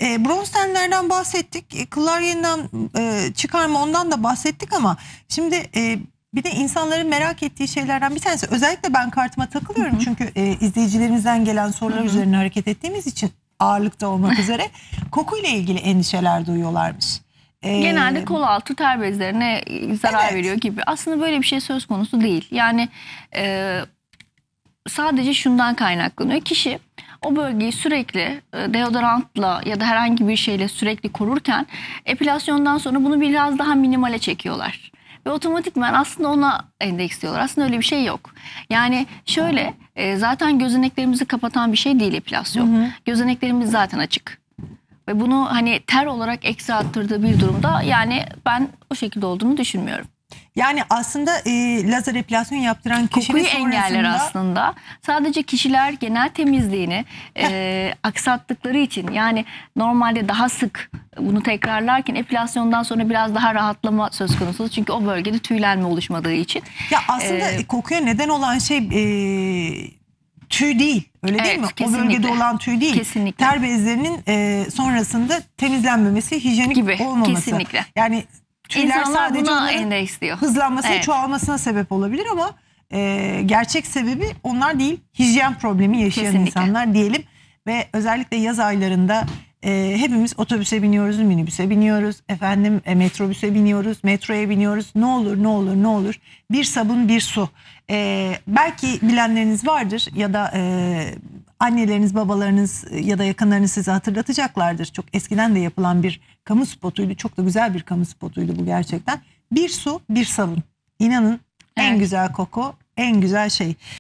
Bronz tenlerden bahsettik. Kıllar yeniden çıkarma, ondan da bahsettik ama şimdi bir de insanların merak ettiği şeylerden bir tanesi. Özellikle ben kartıma takılıyorum. Çünkü izleyicilerimizden gelen sorular üzerine hareket ettiğimiz için, ağırlıkta olmak üzere kokuyla ilgili endişeler duyuyorlarmış. Genelde kol altı ter bezlerine zarar veriyor gibi. Aslında böyle bir şey söz konusu değil. Yani sadece şundan kaynaklanıyor. Kişi o bölgeyi sürekli deodorantla ya da herhangi bir şeyle sürekli korurken epilasyondan sonra bunu biraz daha minimale çekiyorlar. Ve otomatikman aslında ona endeksliyorlar. Aslında öyle bir şey yok. Yani şöyle zaten gözeneklerimizi kapatan bir şey değil epilasyon. Gözeneklerimiz zaten açık. Ve bunu hani ter olarak ekstra arttırdığı bir durumda yani ben o şekilde olduğunu düşünmüyorum. Yani aslında lazer epilasyon yaptıran kişinin kokuyu engeller aslında. Sadece kişiler genel temizliğini aksattıkları için, yani normalde daha sık bunu tekrarlarken epilasyondan sonra biraz daha rahatlama söz konusu. Çünkü o bölgede tüylenme oluşmadığı için. Ya aslında kokuya neden olan şey tüy değil. Öyle değil mi? Kesinlikle. O bölgede olan tüy değil. Kesinlikle. Ter bezlerinin sonrasında temizlenmemesi, hijyenik gibi olmaması. Kesinlikle. Yani tüyler İnsanlar sadece buna endeksliyor. hızlanmasına, çoğalmasına sebep olabilir ama gerçek sebebi onlar değil. Hijyen problemi yaşayan insanlar diyelim. Ve özellikle yaz aylarında hepimiz otobüse biniyoruz, minibüse biniyoruz, efendim metrobüse biniyoruz, metroya biniyoruz. Ne olur, ne olur, ne olur. Bir sabun, bir su. Belki bilenleriniz vardır ya da anneleriniz, babalarınız ya da yakınlarınız size hatırlatacaklardır. Çok eskiden de yapılan bir kamu spotuydu. Çok da güzel bir kamu spotuydu bu gerçekten. Bir su, bir sabun. İnanın en güzel koku, en güzel şey.